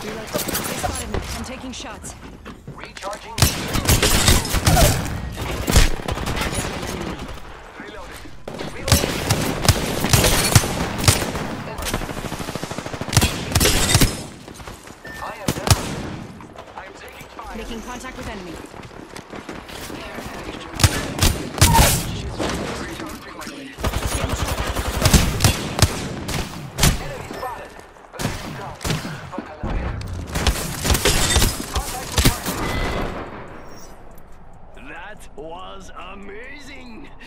Reload. They spotted me. I'm taking shots. Recharging. Reloading. I am down. I'm taking fire. Making contact with enemy. Recharging my shield. Enemy spotted. Let's go. Fuck alive. Contact with target. That was amazing!